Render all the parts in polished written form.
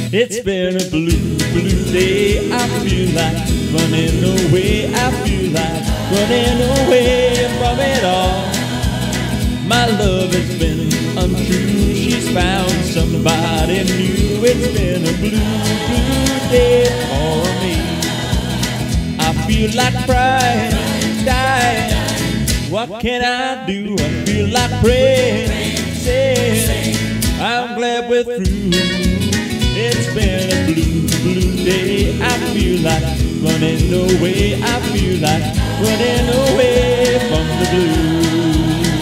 It's been a blue, blue day. I feel like running away. I feel like running away from it all. My love has been untrue. She's found somebody new. It's been a blue, blue day for me. I feel like crying, dying. What can I do? I feel like praying, saying I'm glad we're through. It's been a blue, blue day. I feel like running away. I feel like running away from the blues.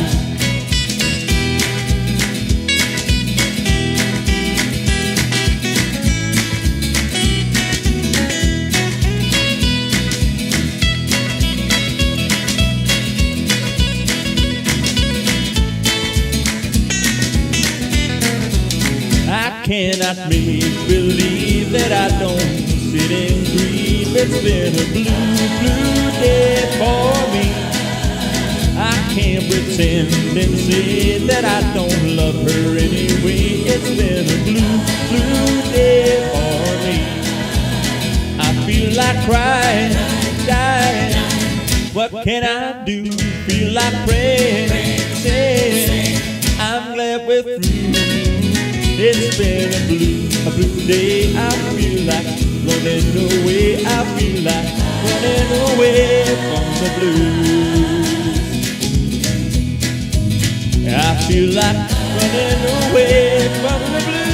I cannot make believe that I don't sit and grieve. It's been a blue, blue day for me. I can't pretend and say that I don't love her anyway. It's been a blue, blue day for me. I feel like crying, dying. What can I do? Feel like praying, saying I'm glad we're through. It's been a blue day. I feel like running away. I feel like running away from the blues. I feel like running away from the blues.